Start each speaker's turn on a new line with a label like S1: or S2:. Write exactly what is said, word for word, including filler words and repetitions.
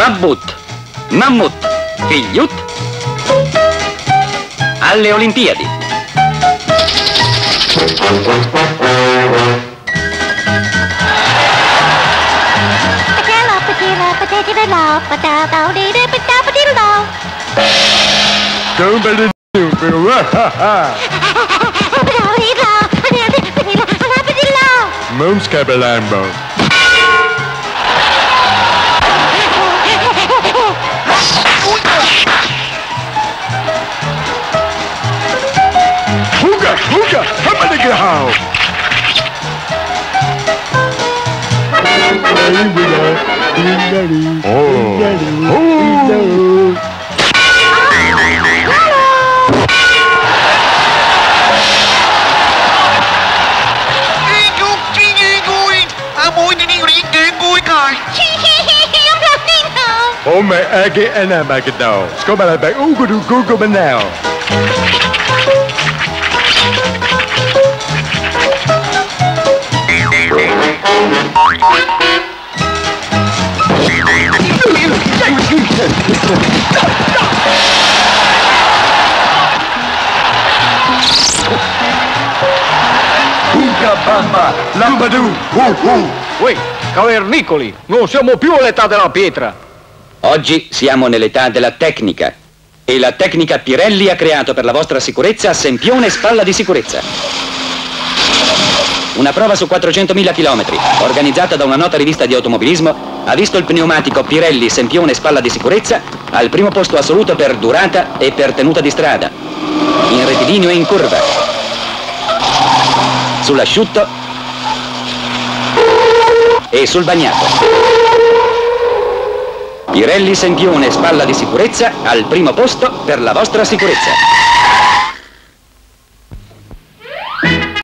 S1: Mammut, Mammut, Figliut, alle Olimpiadi.
S2: Momscabelambo. Hookah, hookah, hamadigahow. Oh. Oh. Oh, my aggie and I'm a good dog. Scobala back. Ooh, good, good, good, now. Ooga bamba, lambadoo, uh, uh.
S3: Uè, cavernicoli, non siamo più all'età della pietra.
S1: Oggi siamo nell'età della tecnica e la tecnica Pirelli ha creato per la vostra sicurezza Sempione Spalla di Sicurezza. Una prova su quattrocentomila chilometri, organizzata da una nota rivista di automobilismo, ha visto il pneumatico Pirelli Sempione Spalla di Sicurezza al primo posto assoluto per durata e per tenuta di strada, in rettilineo e in curva, sull'asciutto e sul bagnato. Pirelli Sempione Spalla di Sicurezza al primo posto per la vostra sicurezza.